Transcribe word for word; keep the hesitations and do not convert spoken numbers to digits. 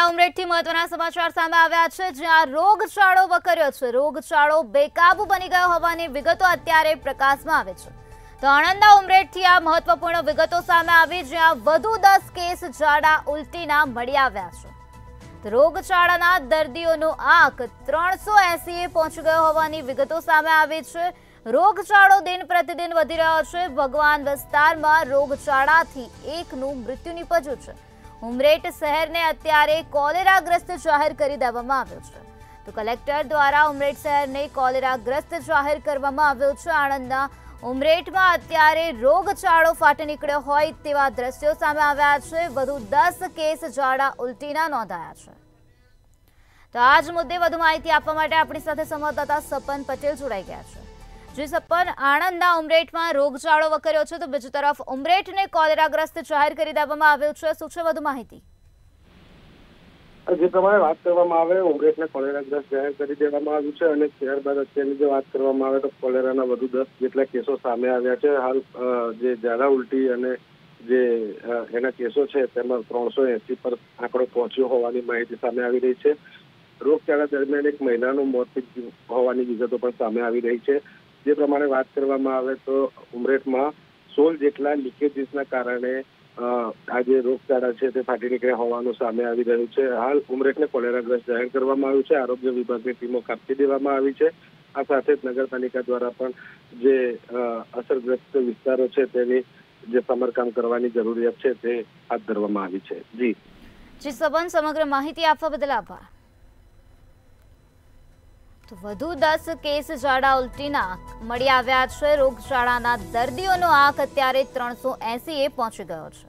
ઉમરેઠથી મહત્વના સમાચાર સામે આવ્યા છે, જ્યાં રોગચાળો વકર્યો છે। રોગચાળો બેકાબુ બની ગયો હોવાની વિગતો અત્યારે પ્રકાશમાં આવે છે। તો આણંદના ઉમરેઠથી આ મહત્વપૂર્ણ વિગતો સામે આવી, જ્યાં વધુ દસ કેસ ઝાડા ઉલટીના મળી આવ્યા છે। તો રોગચાળાના દર્દીઓનો આંક ત્રણસો એસી એ પહોંચી ગયો હોવાની વિગતો સામે આવી છે। રોગચાળો દિન પ્રતિદિન વધી રહ્યો છે। ભગવાન વિસ્તારમાં રોગચાળાથી એકનું મૃત્યુ નિપજ્યું છે। ઉમરેઠ શહેરને અત્યારે કોલેરાગ્રસ્ત જાહેર કરી દેવામાં આવ્યો છે। તો કલેક્ટર દ્વારા ઉમરેઠ શહેરને કોલેરાગ્રસ્ત જાહેર કરવામાં આવ્યો છે। આણંદના ઉમરેઠમાં અત્યારે રોગચાળો ફાટી નીકળ્યો હોય તેવા દ્રશ્યો સામે આવ્યા છે। વધુ દસ કેસ ઝાડા ઉલટીના નોંધાયા છે। તો આ જ મુદ્દે વધુ માહિતી આપવા માટે આપણી સાથે સંવાદદાતા સપન પટેલ જોડાઈ ગયા છે। જી સપન, આણંદના ઉમરેઠમાં રોગચાળો વકર્યો છે, તો બીજી તરફ ઉમરેઠને કોલેરાગ્રસ્ત જાહેર કરી દેવામાં આવ્યો છે। શું છે વધુ માહિતી? જે પ્રમાણે વાત કરવામાં આવે, ઉમરેઠને કોલેરાગ્રસ્ત જાહેર કરી દેવામાં આવ્યું છે અને ત્યારબાદ અત્યારની જો વાત કરવામાં આવે તો કોલેરાના વધુ દસ જેટલા કેસો સામે આવ્યા છે। હાલ જે ઝાડા ઉલટી અને જે એના કેસો છે તેમાં ત્રણસો એસી પર આંકડો પહોંચ્યો હોવાની માહિતી સામે આવી રહી છે। રોગચાળા દરમિયાન એક મહિલાનું મોત હોવાની વિગતો પણ સામે આવી રહી છે। જે પ્રમાણે વાત કરવામાં આવે તો ઉમરેઠમાં સોળ જેટલા લીકેજીસના કારણે આ જે રોગચાળા છે તે ફાટી નીકળ્યા હોવાનું સામે આવી રહ્યું છે। હાલ ઉમરેઠને કોલેરાગ્રસ્ત જાહેર કરવામાં આવ્યું છે। આરોગ્ય વિભાગની ટીમો કાપી દેવામાં આવી છે। આ સાથે જ નગરપાલિકા દ્વારા પણ જે અસરગ્રસ્ત વિસ્તારો છે તેની જે સમારકામ કરવાની જરૂરિયાત છે તે હાથ ધરવામાં આવી છે। જી જી સબન, સમગ્ર માહિતી આપવા બદલ આભાર। તો વધુ દસ કેસ ઝાડા ઉલટીના મળી આવ્યા છે। રોગચાળાના દર્દીઓનો આંક અત્યારે ત્રણસો એસી એ પહોંચી ગયો છે।